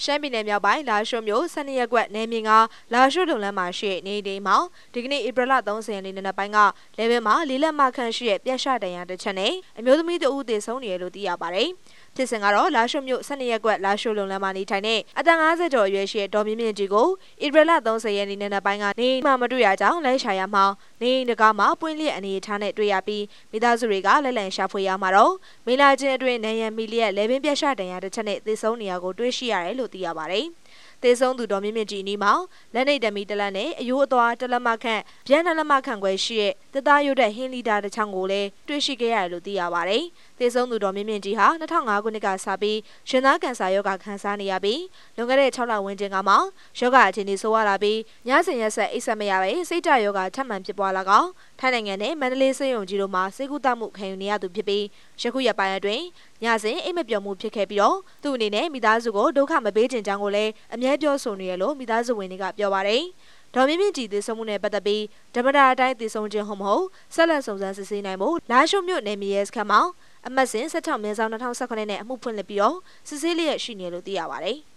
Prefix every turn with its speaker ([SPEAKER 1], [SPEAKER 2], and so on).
[SPEAKER 1] ရှမ်းပြည်နယ်မြောက်ပိုင်းလာရှိုမြို့12ရပ်ကွက်နေမြင့်ကလာရှိုလုံလန်းမှာရှိနေဒီမှာဒီကနေ့ဧပြီလ30ရက်နေ့နံနက်ပိုင်းကလေဘဲမှာလေးလက်မခန့်ရှိတဲ့ပြက်ရှတန်ရတစ်ချက်နဲ့အမျိုးသမီးတဦးသေဆုံးနေရလို့သိရပါတယ်။ဖြစ်စဉ်ကတော့လာရှိုမြို့12ရပ်ကွက်လာရှိုလုံလန်းမှာနေထိုင်တဲ့အသက်50ကျော်အရွယ်ရှိတဲ့ဒေါ်မြင့်မြင့်ကြီးကိုဧပြီလ30ရက်နေ့နံနက်ပိုင်းကနေမှမတွေ့ရကြောင်းလိုက်ရှာရမှာနေတကားမှာပွင့်လျက်အနေထားနဲ့တွေ့ရပြီးမိသားစုတွေကလက်လံရှာဖွေရမှာတော့မေလာချင်းအတွင်းနန်ရံမီလျက်လေဘင်းပြက်ရှတန်ရတစ်ချက်နဲ့သေဆုံးနေရကိုတွေ့ရှိရတယ်လို့သိရပါတယ်။သေဆုံးသူဒေါ်မြင့်မြင့်ကြီးနီးမှာလက်နေတမီတလက်နဲ့အယိုးအသွားတလက်မခန့်ဗျမ်းလက်မခန့်ခွဲရှိတဲ့တသားရုပ်တဲ့ဟင်းလီတာတစ်ချောင်းကိုလည်းတွေ့ရှိခဲ့ရတယ်လို့သိရပါတယ်။သေဆုံးသူဒေါ်မြင့်မြင့်ကြီးဟာ2005ခုနှစ်ကစပြီးရှင်သားကန်ဆာရောဂါခံစားနေရပြီးလွန်ခဲ့တဲ့6လဝန်းကျင်ကမှရောဂါအခြေအနေဆိုးရွားလာပြီးညစဉ်ရက်ဆက်အိပ်စက်မရပဲစိတ်ဓာတ်ရောဂါထပ်မံဖြစ်ပွားလာကောင်ထိုင်းနိုင်ငံနဲ့မန္တလေးစေယုံကြီးတို့မှာစေကူတမှုခံယူနေရသူဖြစ်ပြီးယခုရက်ပိုင်းအတွင်းညစဉ်အိမ်မပျော်မှုဖြစ်ခဲ့ပြီးတော့သူ့အနေနဲ့မိသားစုကိုဒုက္ခမပေးချင်ကြောင်းကိုလည်းအမြဲပြောဆိုနေရလို့မိသားစုဝင်တွေကပြောပါတယ်။ဒေါ်မြင့်မြင့်ကြည်သေဆုံးမှုနဲ့ပတ်သက်ပြီးဓမ္မတာအတိုင်းသေဆုံးခြင်းဟုတ်မဟုတ်ဆက်လက်စုံစမ်းစစ်ဆေးနိုင်ဖို့လာရှိုမြို့နယ်မြေရဲစခန်းမှာအမှတ်စဉ်16/2019နဲ့အမှုဖွင့်လှစ်ပြီးတော့စစ်ဆေးလျက်ရှိနေလို့သိရပါတယ်။